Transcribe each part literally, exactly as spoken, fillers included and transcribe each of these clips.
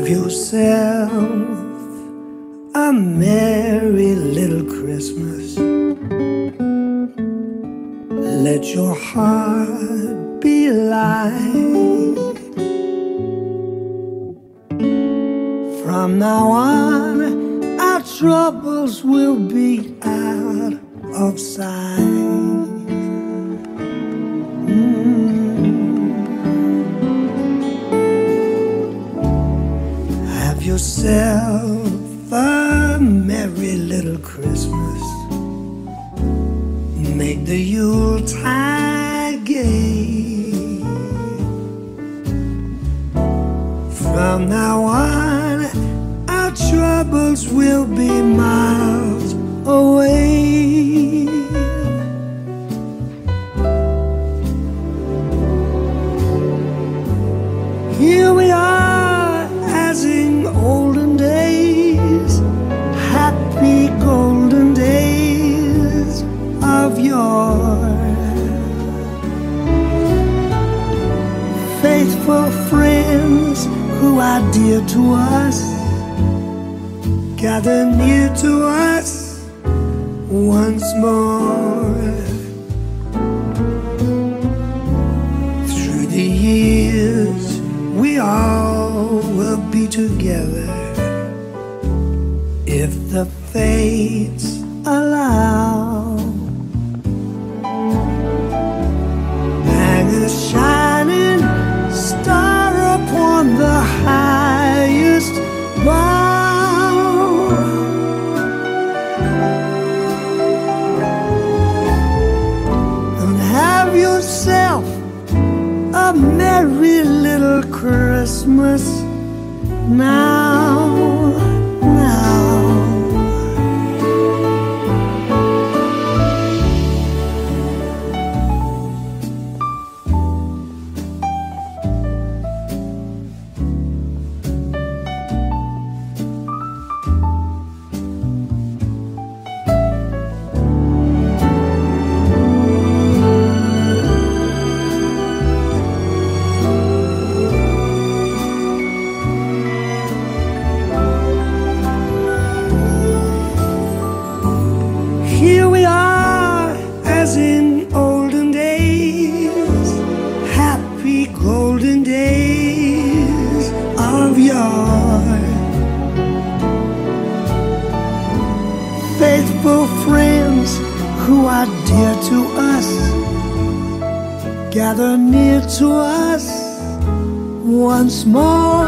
Have yourself a merry little Christmas. Let your heart be light. From now on, our troubles will be out of sight. Have yourself a merry little Christmas. Make the Yuletide gay. From now on, our troubles will be miles away. Here we are as in olden days, happy golden days of yore. Faithful friends who are dear to us, gather near to us once more. Through the years we all will be together, if the fates allow. Hang a shining star upon the highest bough. And have yourself a merry little Christmas now, now. Here we are as in olden days, happy golden days of yore. Faithful friends who are dear to us, gather near to us once more,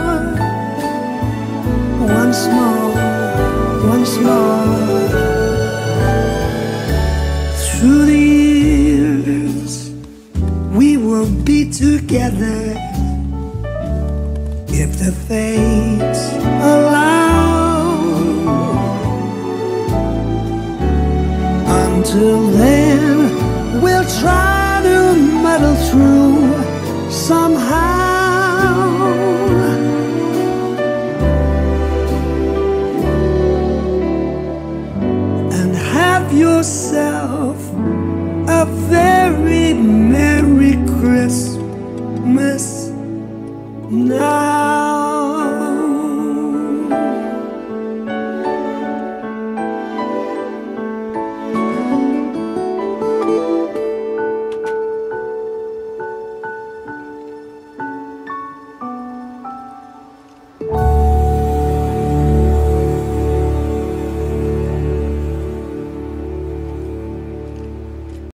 once more, once more. Through the years we will be together, if the fates allow. Until then we'll try to muddle through somehow. And have yourself a very merry Christmas now.